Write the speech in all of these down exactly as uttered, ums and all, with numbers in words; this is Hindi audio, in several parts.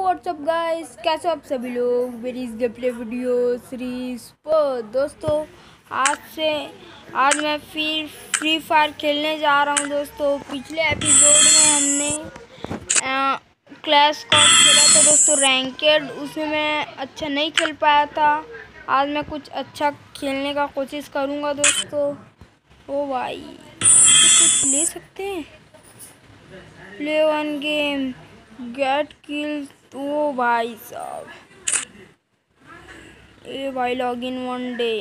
व्हाट्सअप गाइस, कैसे हो आप सभी लोग। मेरी इस गेम प्ले वीडियो सीरीज पर दोस्तों आज से आज मैं फिर फ्री फायर खेलने जा रहा हूं। दोस्तों पिछले एपिसोड में हमने क्लैश स्क्वाड खेला था दोस्तों, रैंकेड, उसमें मैं अच्छा नहीं खेल पाया था। आज मैं कुछ अच्छा खेलने का कोशिश करूंगा दोस्तों। ओ भाई कुछ ले सकते हैं, play one game get kill. ओ भाई साहब, ए भाई log in one day.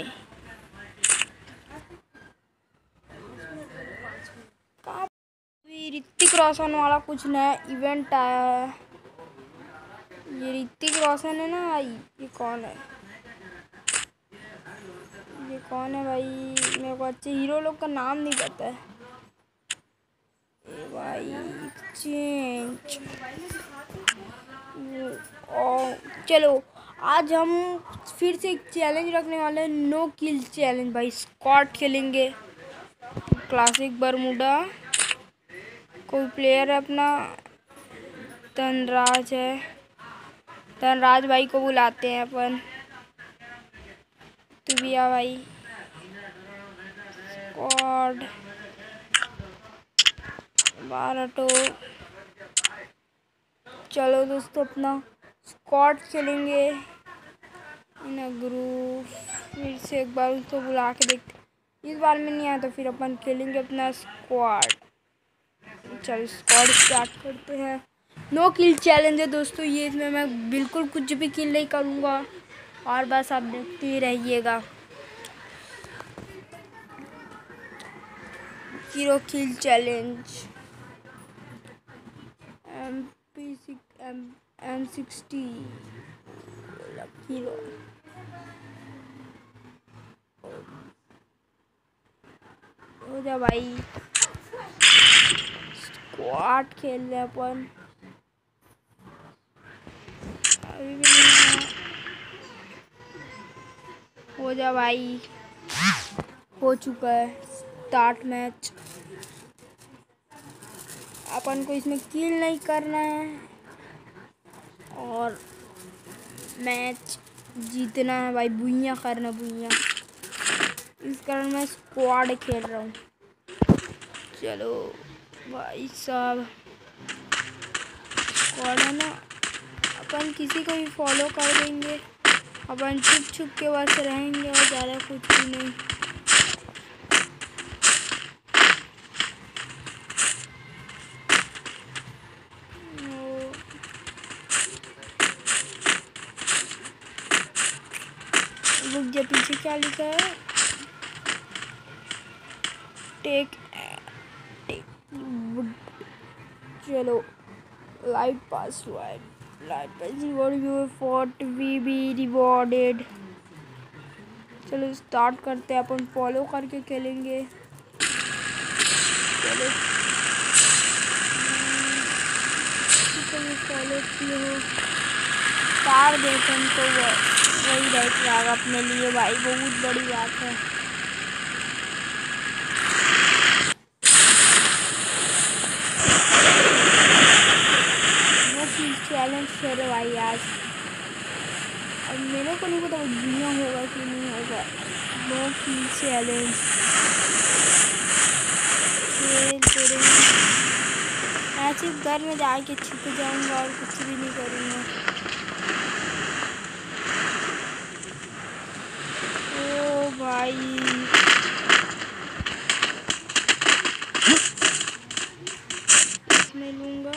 Hrithik Roshan वाला कुछ नया इवेंट आया है। ये ऋतिक रोशन है ना, ये कौन है ये कौन है भाई, मेरे को अच्छे हीरो लोग का नाम नहीं पता है। ए भाई चेंज। ओ चलो आज हम फिर से एक चैलेंज रखने वाले हैं, नो किल चैलेंज भाई। स्क्वाड खेलेंगे, क्लासिक बरमूडा। कोई प्लेयर है अपना, धनराज है, धनराज भाई को बुलाते हैं अपन। तू भी आ भाई। स्क्वाड बारह टो। चलो दोस्तों अपना स्क्वाड खेलेंगे इन ग्रुप। फिर से एक बार उसको बुला के देखते, इस बार में नहीं आया तो फिर अपन खेलेंगे अपना स्क्वाड। चलो स्क्वाड स्टार्ट करते हैं। नो किल चैलेंज है दोस्तों ये, इसमें मैं बिल्कुल कुछ भी किल नहीं करूँगा और बस आप देखते ही रहिएगा। Hero kill challenge, M P six M M sixty hero. हो जा भाई, स्क्वाड खेल रहे अपन। अभी भी नहीं हो जा भाई, हो चुका है स्टार्ट मैच। अपन को इसमें किल नहीं करना है और मैच जीतना है भाई, बुइयां करना बुइयां। इस कारण मैं स्क्वाड खेल रहा हूँ। चलो भाई साहब, स्क्वाड है ना, अपन किसी को भी फॉलो कर देंगे। अपन छुप छुप के बस रहेंगे और ज़्यादा कुछ भी नहीं। रुक जा, पीछे क्या लिखा है, टेक टेक वुड। चलो light pass white light pass reward you fought we be rewarded. चलो स्टार्ट करते हैं, अपन फॉलो करके खेलेंगे। चलो फॉलो किए हो तार देखें तो वही राइट रहेगा अपने लिए भाई, बहुत बड़ी बात है। वो चैलेंज है भाई आज, अब मेरे को नहीं पता दुनिया होगा कि नहीं होगा। नो किल चैलेंज खेलते रहेंगे। मैं सिर्फ घर में जाके छिप जाऊंगा और कुछ भी नहीं करूँगा। ओ भाई इसमें लूँगा।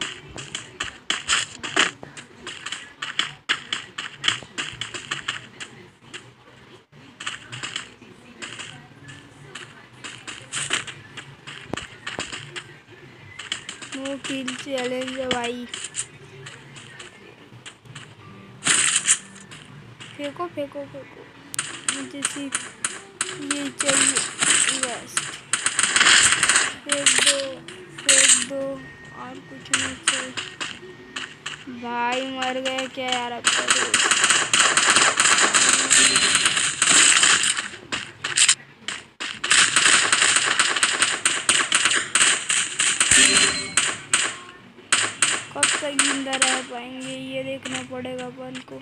नो किल चैलेंज है भाई, फेंको फेंको फेंको, मुझे सिर्फ ये चाहिए बस। फेंक दो फेंक दो और कुछ नहीं चाहिए। भाई मर गए क्या यार, अब कब तक जिंदा रह पाएंगे, ये देखना पड़ेगा अपन को।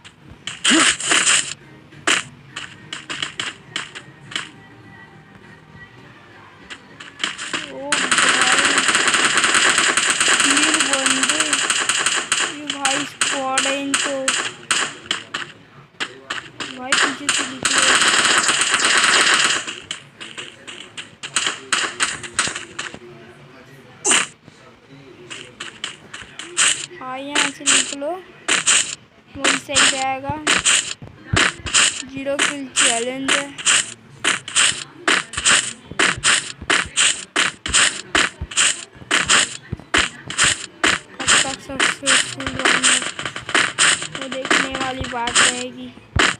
ओ भाई तीन बंदे, ये भाई स्क्वाड है इनको। भाई पीछे से निकले, हाँ यहाँ से निकलो, वही सही रहेगा। जीरो किल चैलेंज है। कब तक सक्सेसफुल रहेंगे वो देखने वाली बात रहेगी।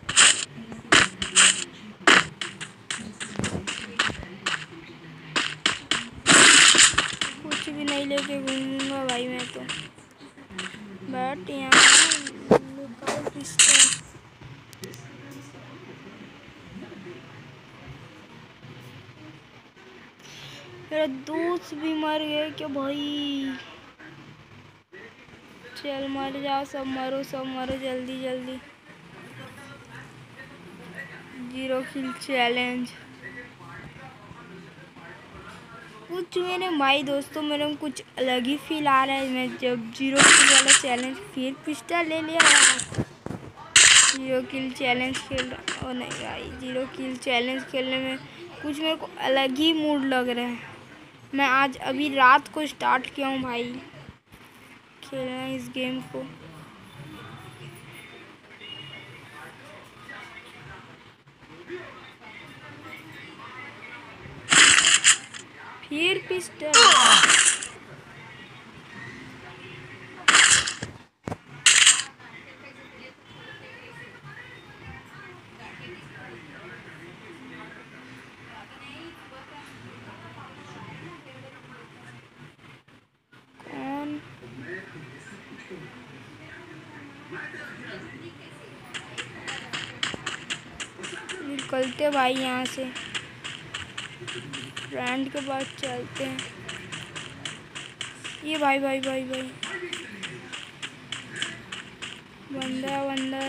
कुछ भी नहीं लेके घूमूंगा भाई मैं तो, बट यहाँ पिस्टल। मेरा दोस्त भी मर गए क्या भाई? चल मर जाओ, सब मरो, सब मरो जल्दी जल्दी। जीरो किल चैलेंज कुछ मेरे भाई दोस्तों, मेरे को कुछ अलग ही फील आ रहा है। मैं जब जीरो किल वाला चैलेंज फिर पिस्टल ले लिया यार। जीरो किल चैलेंज खेल रहा, ओ नहीं भाई, जीरो किल चैलेंज खेलने में कुछ मेरे को अलग ही मूड लग रहा है। मैं आज अभी रात को स्टार्ट किया हूँ भाई खेलना इस गेम को। फिर पिस्टल, कौन निकलते भाई यहाँ से, फ्रेंड के पास चलते हैं। ये भाई भाई भाई भाई बंदा बंदा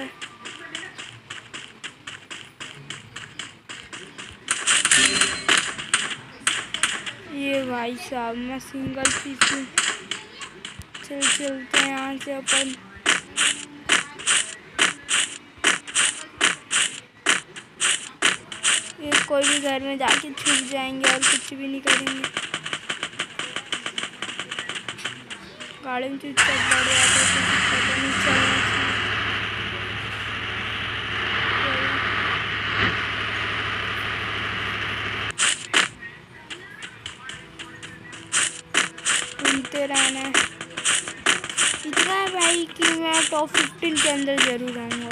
ये भाई साहब मैं सिंगल पीस हूँ। चल चलते हैं यहाँ से अपन। ये कोई भी घर में जाके छुप जाएंगे और कुछ भी नहीं करेंगे। गाड़ी में चुपचाप बढ़ जाते हैं, कुछ पता नहीं चलना चाहिए। घूमते रहना है, इतना है भाई कि मैं टॉप फिफ्टीन के अंदर जरूर आऊँगा।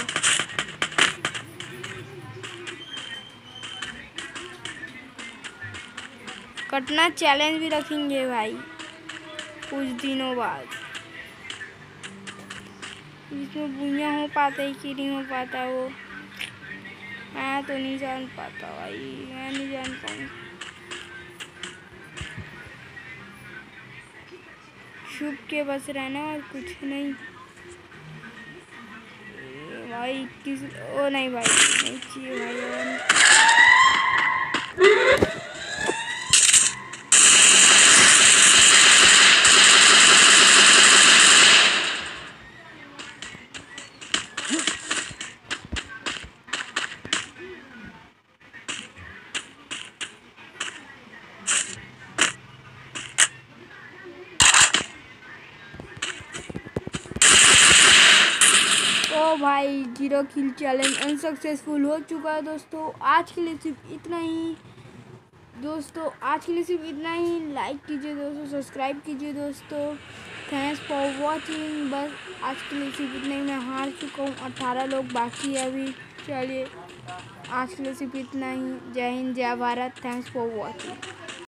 कटना चैलेंज भी रखेंगे भाई कुछ दिनों बाद। इसमें बुनिया हो पाता है कि नहीं हो पाता वो मैं तो नहीं जान पाता भाई, मैं नहीं जान पाऊँगा। छुप के बस रहना और कुछ नहीं भाई। किस ओ नहीं भाई, नहीं चाहिए भाई। ओ भाई जीरो किल चैलेंज अनसक्सेसफुल हो चुका है दोस्तों। आज के लिए सिर्फ इतना ही दोस्तों, आज के लिए सिर्फ इतना ही। लाइक कीजिए दोस्तों, सब्सक्राइब कीजिए दोस्तों। Thanks for watching. बस आज के लिए सिर्फ इतना ही। मैं हार चुका हूँ, अठारह लोग बाकी है अभी। चलिए आज के लिए सिर्फ इतना ही। जय हिंद, जय भारत। Thanks for watching.